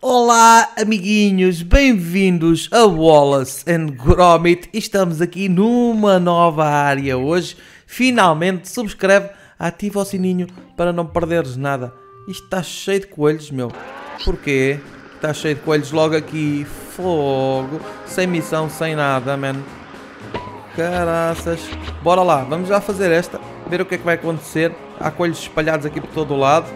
Olá amiguinhos, bem-vindos a Wallace and Gromit. Estamos aqui numa nova área hoje. Finalmente subscreve, ativa o sininho para não perderes nada. Isto está cheio de coelhos, meu. Porquê? Está cheio de coelhos logo aqui. Fogo, sem missão, sem nada, man. Caraças. Bora lá, vamos já fazer esta, ver o que é que vai acontecer. Há coelhos espalhados aqui por todo o lado.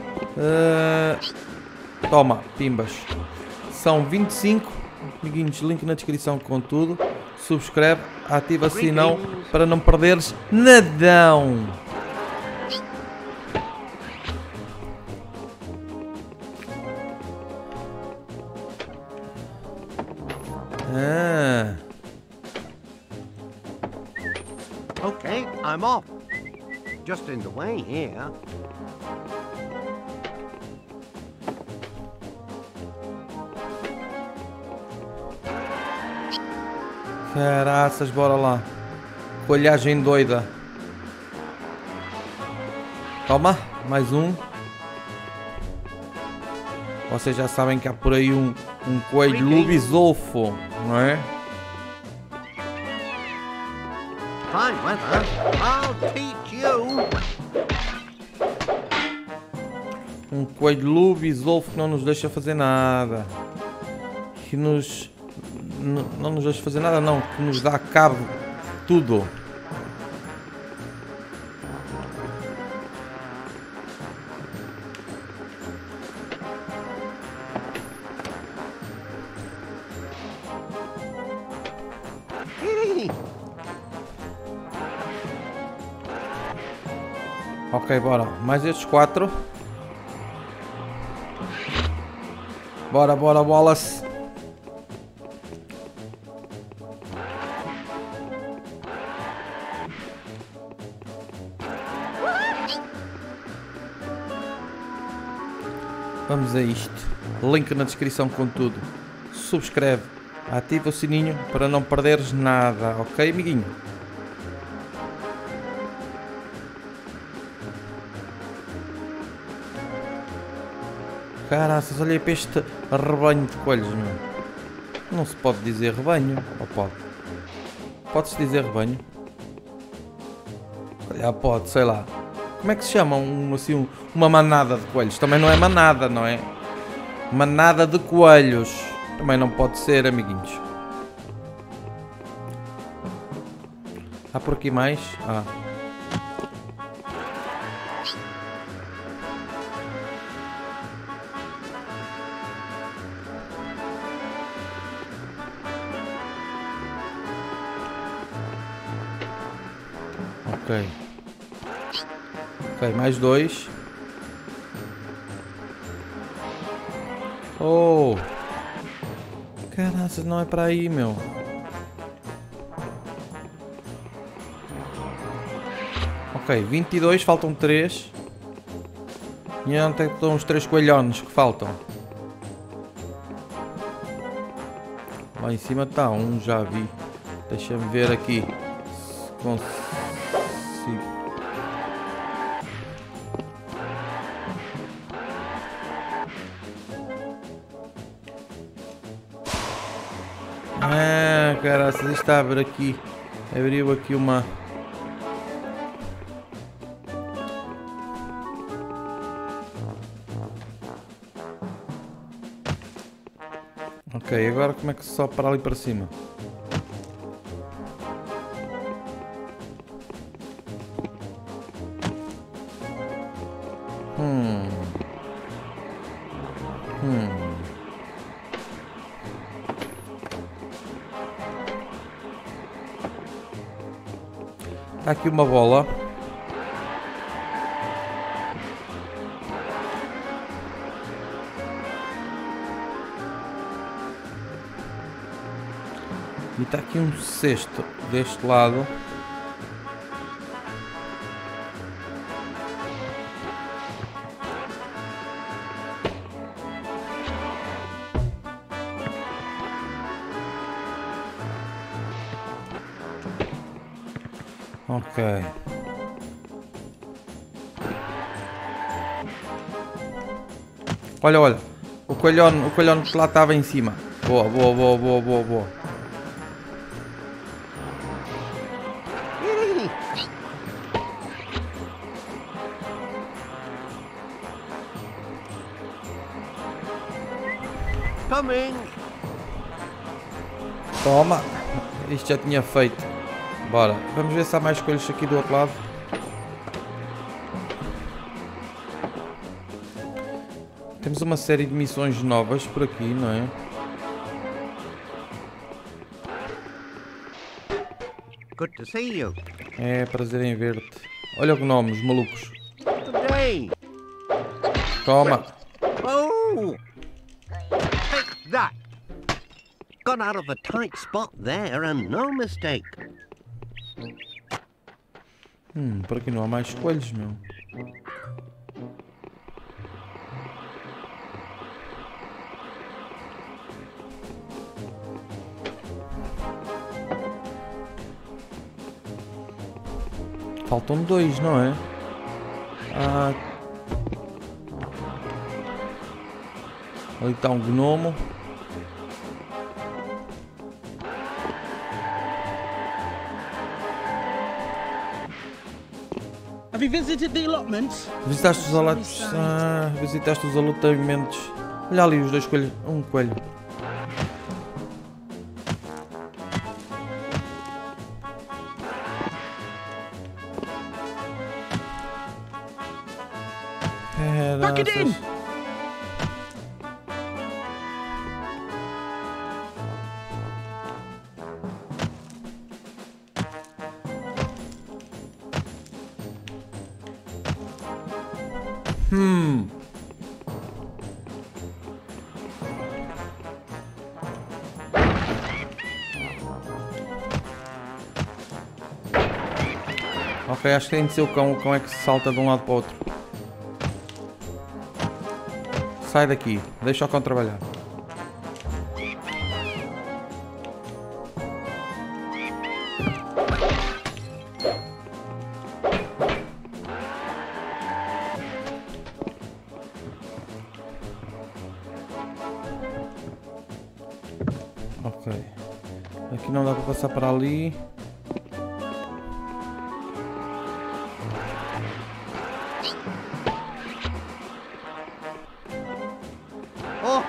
Toma, pimbas. São 25. Amiguinhos, link na descrição com tudo. Subscreve, ativa sinão para não perderes nadão. Okay, I'm off. Just in the way here. Caraças, bora lá. Coelhagem doida. Toma, mais um. Vocês já sabem que há por aí um coelho lobisofo, não é? Fine weather. I'll teach you. Um coelho lobisofo que não nos deixa fazer nada. Que nos... não nos deixa fazer nada, não. Que nos dá cabo de tudo. Ok, bora. Mais estes 4. Bora, bora, Wallace. Vamos a isto. Link na descrição com tudo. Subscreve, ativa o sininho para não perderes nada, ok, amiguinho? Caraças, olha para este rebanho de coelhos, meu. Não se pode dizer rebanho, ou pode? Pode-se dizer rebanho? Olha, pode, sei lá. Como é que se chama assim, uma manada de coelhos? Também não é manada, não é? Manada de coelhos. Também não pode ser, amiguinhos. Há por aqui mais? Ah. Ok. Ok, mais 2. Oh! Caraca, não é para aí, meu. Ok, 22, faltam 3. E onde é que estão os 3 coelhones que faltam? Lá em cima está um, já vi. Deixa-me ver aqui se consigo. Ah, caraças, isto está a abrir aqui. Abriu aqui uma... Ok, agora como é que se sobe para ali para cima? Está aqui uma bola. E está aqui um cesto deste lado. Ok. Olha, olha. O o coelhão que lá estava em cima. Boa, boa, boa, boa, boa, boa. Coming. Toma. Isto já tinha feito. Bora. Vamos ver se há mais coelhos aqui do outro lado. Temos uma série de missões novas por aqui, não é? Good to see you. É prazer em ver-te. Olha o gnome, os malucos. Good day. Toma. Oh! Take that. Got out of a tight spot there and no mistake. Por aqui não há mais coelhos, meu. Faltam 2, não é? Ah, ali está um gnomo. Have you visited the allotments? Visitaste os alotamentos. Visitaste os alotamentos. Olha ali os 2 coelhos. Um coelho. Pack it in! Ok, acho que tem de ser o cão. O cão é que se salta de um lado para o outro. Sai daqui. Deixa o cão trabalhar. Ok. Aqui não dá para passar para ali. Oh!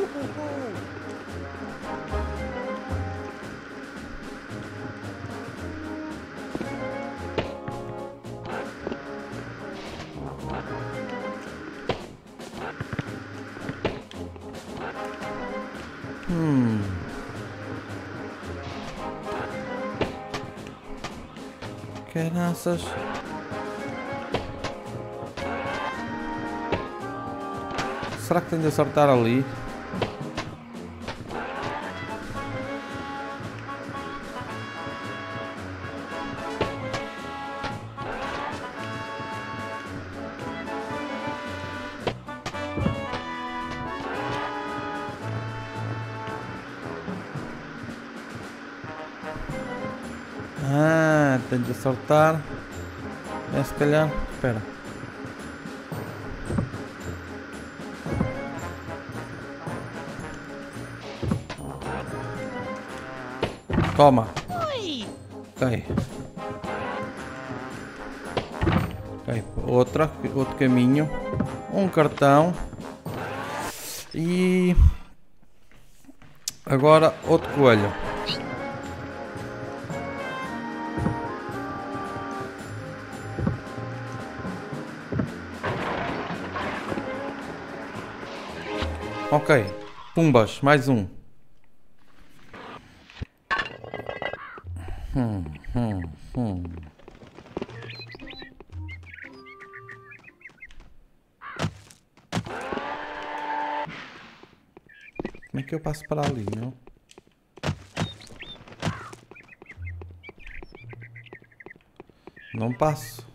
Caraças. Será que tem de acertar ali? Tem de acertar. É, se calhar. Espera. Toma. Ok. Ok. Outro caminho. Um cartão. E agora outro coelho. Ok, pumbas, mais um. Como é que eu passo para ali, não? Não passo.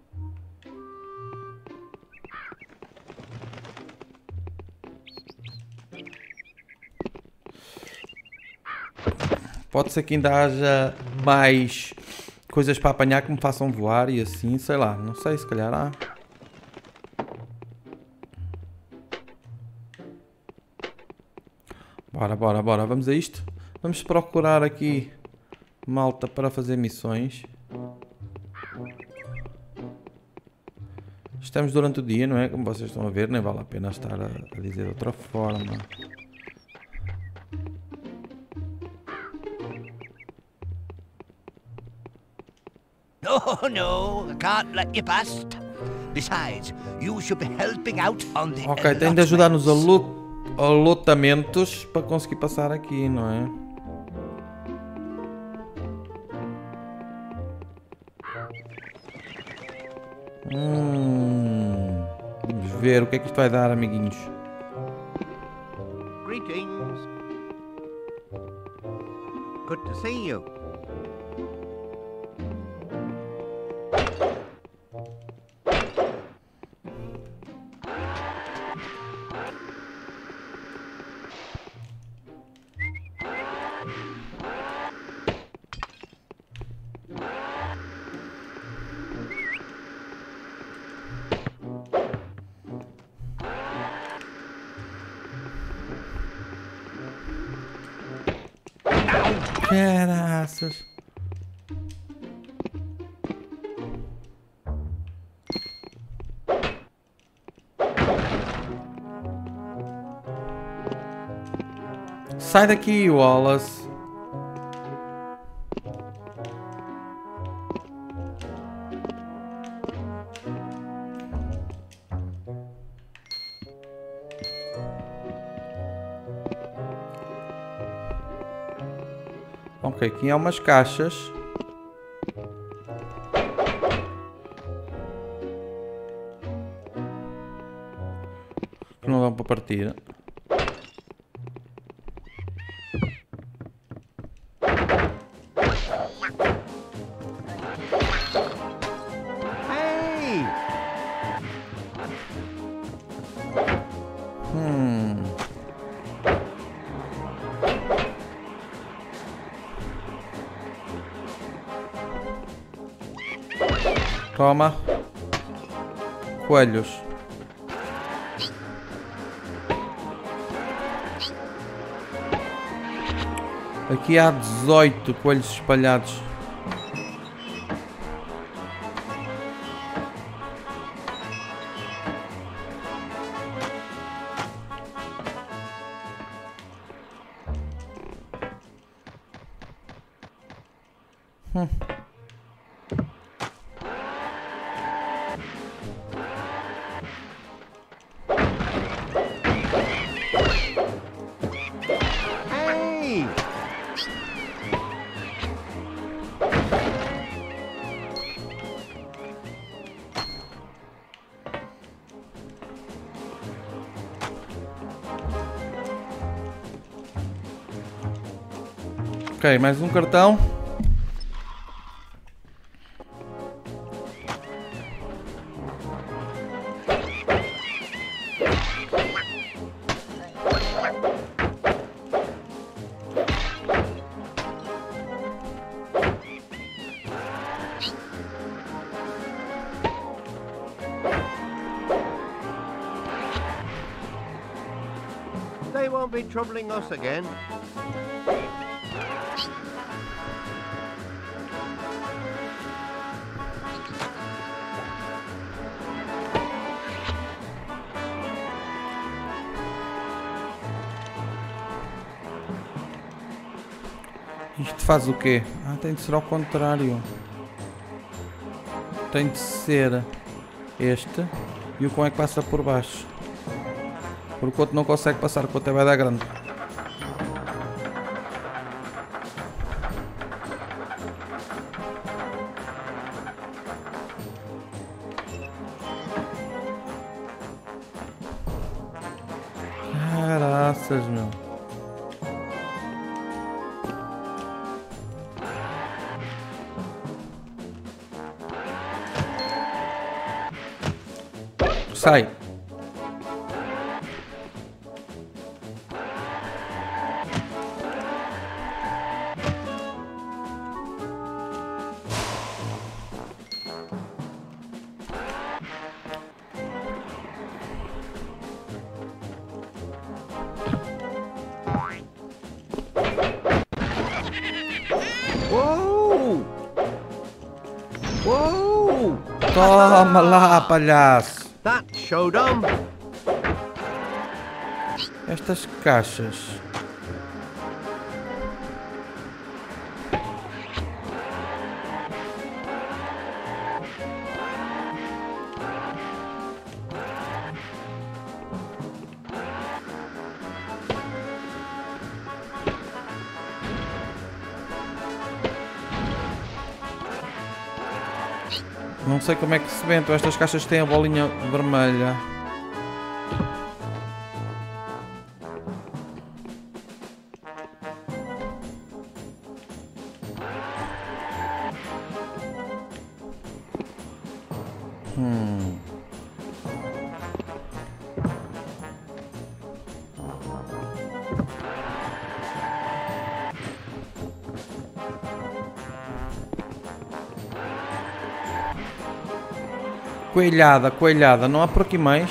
Pode ser que ainda haja mais coisas para apanhar que me façam voar e assim, sei lá. Não sei, se calhar há. Bora, bora, bora. Vamos a isto. Vamos procurar aqui malta para fazer missões. Estamos durante o dia, não é? Como vocês estão a ver, nem vale a pena estar a dizer de outra forma. Oh, no, I can't let you past. Besides, you should be helping out on the Ok, tem de ajudar nos alotamentos para conseguir passar aqui, não é? Vamos ver o que é que isto vai dar, amiguinhos. Greetings. Good to see you. Caraças. Sai daqui, Wallace. Ok, aqui há umas caixas. Que não dão para partir. Hey! Toma. Coelhos. Aqui há 18 coelhos espalhados. Hey! Ok, mais um cartão. They won't be troubling us again. Isto faz o quê? Ah, tem de ser ao contrário. Tem de ser este e o cão é que passa por baixo. Porque o outro não consegue passar, porque o outro vai dar grande. Caraças, meu. Sai. Toma lá, palhaço. That showed 'em. Estas caixas. Não sei como é que se vento. Estas caixas têm a bolinha vermelha. Coelhada, coelhada. Não há por aqui mais?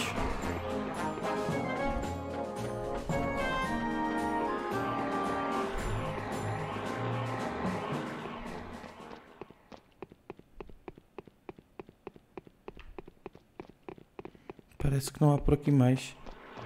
Parece que não há por aqui mais.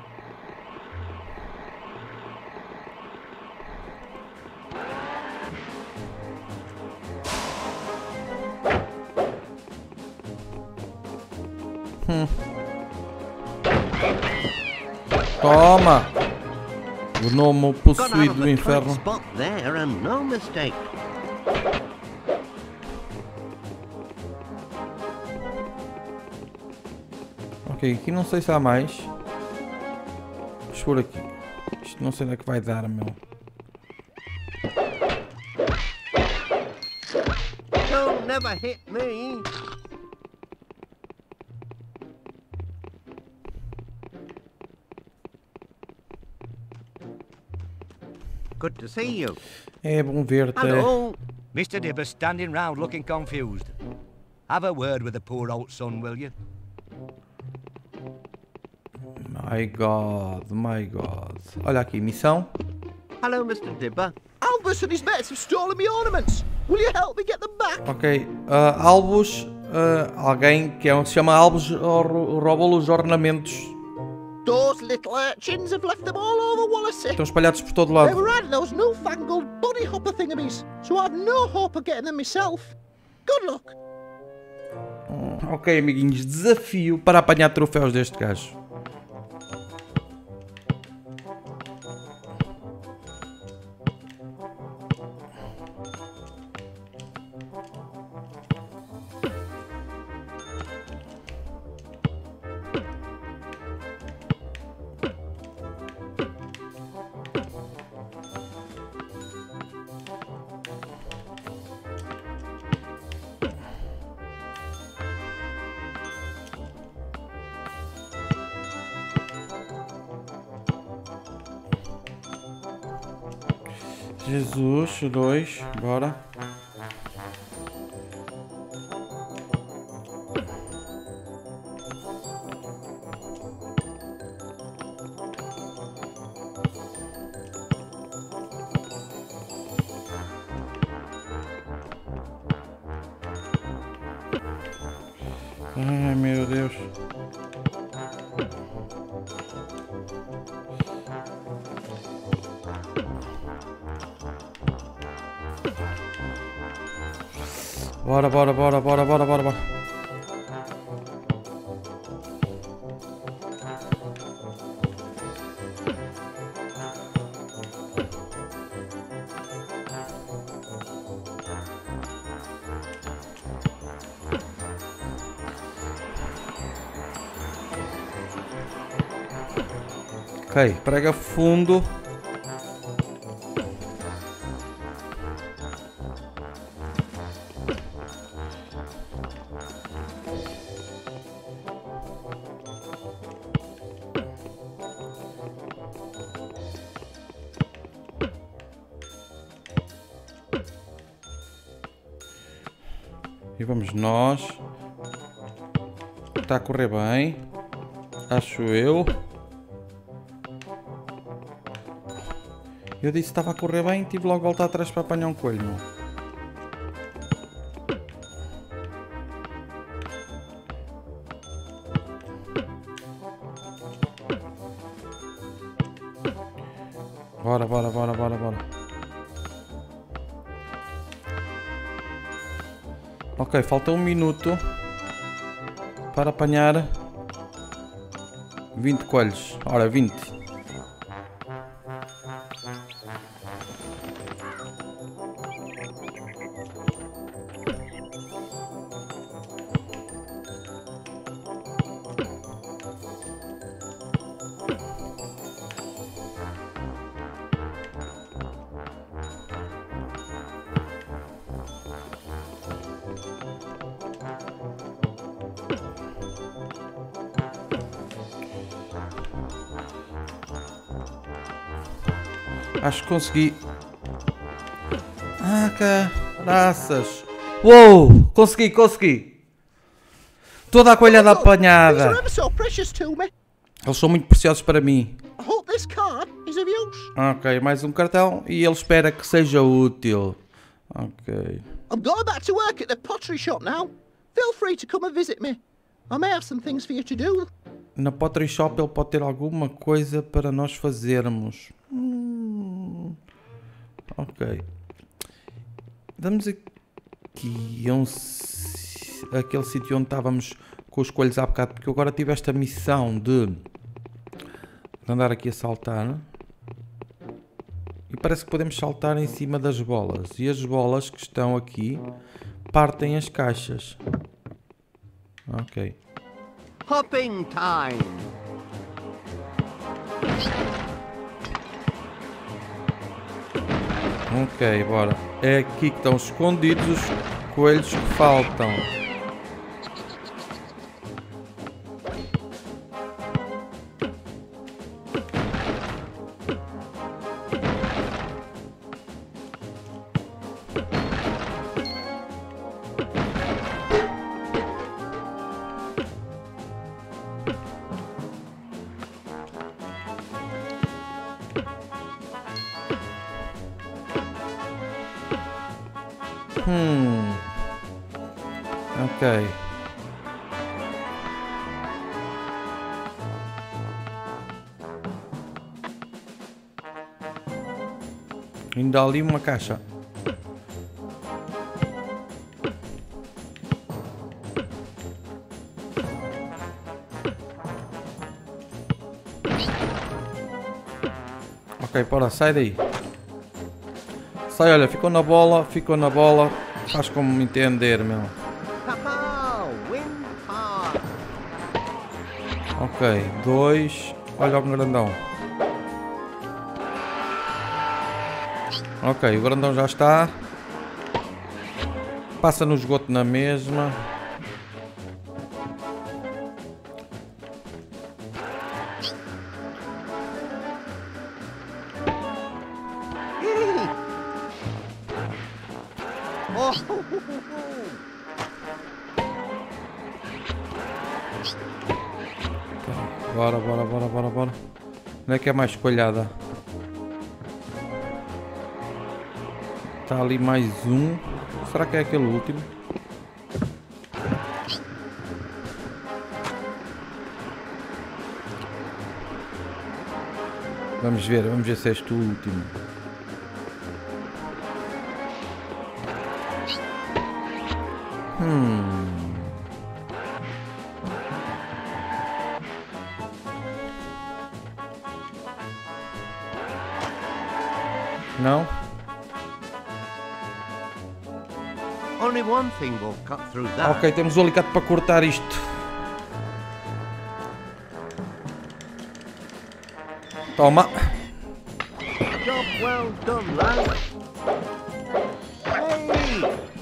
Toma! O gnomo Got out of possuído do the tight inferno. spot there and no mistake. Ok, aqui não sei se há mais. Vamos por aqui. Isto não sei onde é que vai dar, meu. Don't never hit me. Good to see you. É bom ver-te. Hello. Mr. Dibber's standing round looking confused. Have a word with the poor old son, will you? My God, my God. Olha aqui, missão. Hello, Mr. Dibber. Albus and his mates have stolen me ornaments. Will you help me get them back? Ok, Albus, alguém que se chama Albus roubou os ornamentos. Those little urchins have left them all over Wallasey. Estão espalhados por todo They lado. were riding those newfangled bunny hopper thingamies, so I've no hope of getting them myself. Good luck. Ok, amiguinhos, desafio para apanhar troféus deste gajo. Jesus, 2, bora. Ai, meu Deus. Bora, bora, bora, bora, bora, bora, bora. Ok, prega fundo. E vamos nós. Está a correr bem. Acho eu. Eu disse que estava a correr bem e tive logo a voltar atrás para apanhar um coelho. Não? Bora, bora, bora, bora, bora. Ok, falta 1 minuto para apanhar 20 coelhos. Ora, 20. Acho que consegui. Ah, caraças. Uou! Consegui, consegui. Toda a coelhada These are apanhada. ever so precious to me. Eles são muito preciosos para mim. I hope this card is of use. Ok, mais um cartão e ele espera que seja útil. Ok. I'm going back to work at the pottery shop now. Feel free to come and visit me. I may have some things for you to do. Na Pottery Shop ele pode ter alguma coisa para nós fazermos. Ok. Vamos aqui a aquele sítio onde estávamos com os coelhos há bocado, porque eu agora tive esta missão de andar aqui a saltar. E parece que podemos saltar em cima das bolas. E as bolas que estão aqui partem as caixas. Ok. Hopping time. Ok, bora. É aqui que estão escondidos os coelhos que faltam. Ok. Ainda há ali uma caixa. Ok, bora, sai daí. Sai, olha, ficou na bola, faz como me entender, meu. Papa, win hard. Ok, 2, olha o grandão. Ok, o grandão já está. Passa no esgoto na mesma. Oh, Bora, bora, bora, bora, bora. Onde é que é mais escolhada? Está ali mais um. Será que é aquele último? Vamos ver se é este o último. Não? only one thing will cut through that. Ok, temos o alicate para cortar isto. Toma. Job well done, lad. Hey!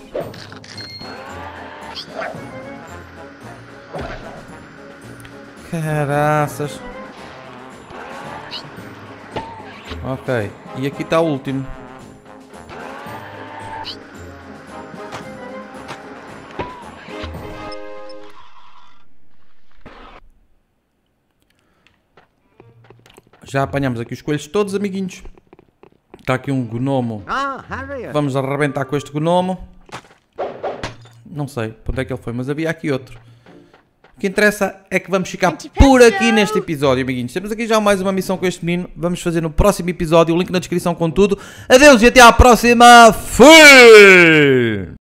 Caraças. Ok, e aqui está o último. Já apanhamos aqui os coelhos todos, amiguinhos. Está aqui um gnomo. Ah, Harriet. Vamos arrebentar com este gnomo. Não sei para onde é que ele foi, mas havia aqui outro. O que interessa é que vamos ficar por aqui neste episódio, amiguinhos. Temos aqui já mais uma missão com este menino. Vamos fazer no próximo episódio. O link na descrição com tudo. Adeus e até à próxima. Fui!